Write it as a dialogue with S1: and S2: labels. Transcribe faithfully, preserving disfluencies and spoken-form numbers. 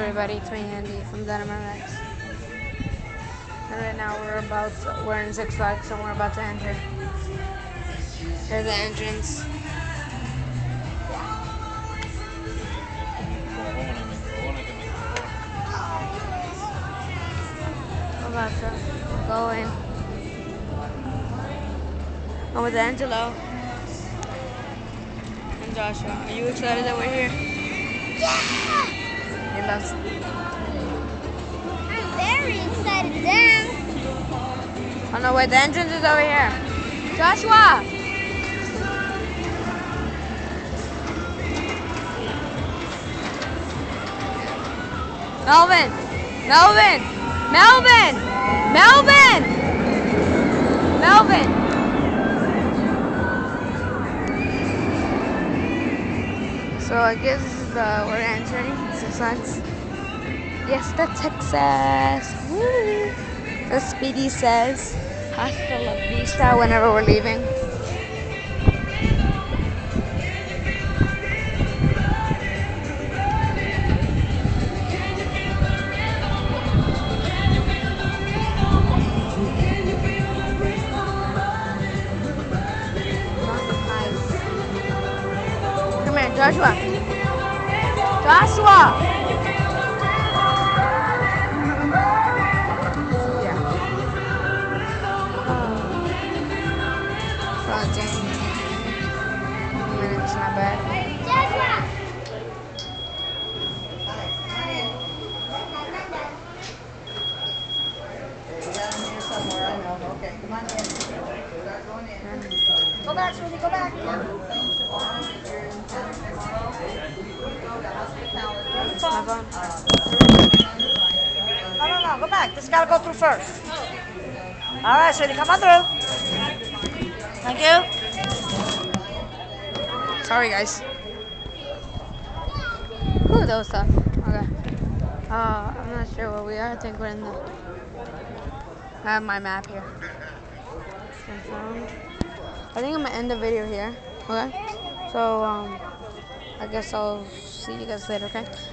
S1: everybody, it's me Andy from Denim M X. And right now we're about to, we're in Six Flags and we're about to enter. Here's the entrance. We're about to go in. I'm with Angelo and Joshua. Are you excited that we're here?
S2: Yeah!
S1: He loves it.
S2: I'm very excited then.
S1: Oh no, wait, the entrance is over here. Joshua! Melvin! Melvin! Melvin! Melvin! Melvin! So I guess this is the, we're entering Six Flags. Yes, the Texas. Woo! As Speedy says, hasta la vista whenever we're leaving. Come here, Joshua. Joshua! Yeah. Fronting. Minutes, not bad.
S3: Okay, come on in. Go back, sweetie, go back.
S1: My phone.
S3: No, no, no, go back. This gotta go through first. All right, sweetie, come on through. Thank you.
S1: Sorry, guys. Ooh, that was tough. Okay. Uh, I'm not sure where we are. I think we're in the. I have my map here. Confirmed. I think I'm gonna end the video here. Okay. So um, I guess I'll see you guys later. Okay.